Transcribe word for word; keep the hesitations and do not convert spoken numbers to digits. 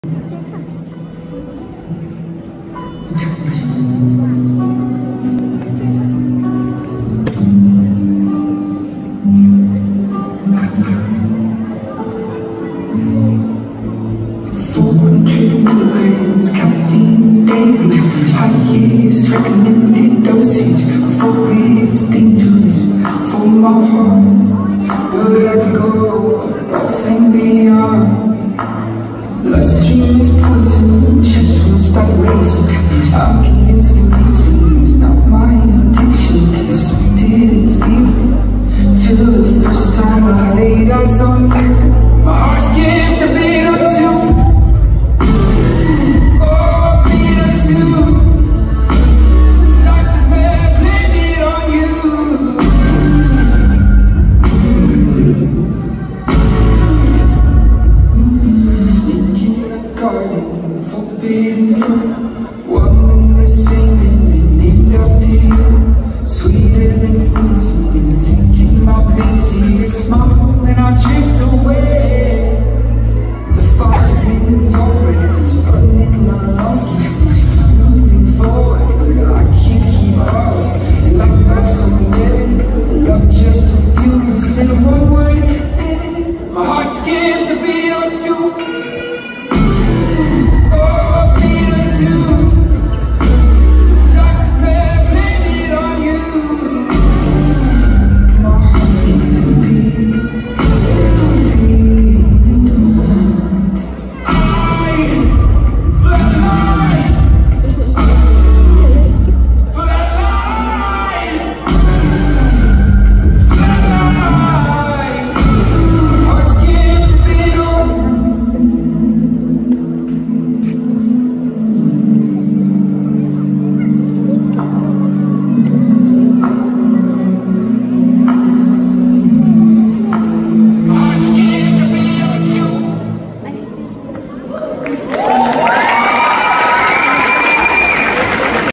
Recommended dosage for Instinto for my heart, but I go above and beyond. Bloodstream is poison, chest will start racing. I'm convinced the reason is not my addiction, cause I didn't feel it till the first time I laid eyes on you. My heart skipped a beat or two. Forbidden fruit.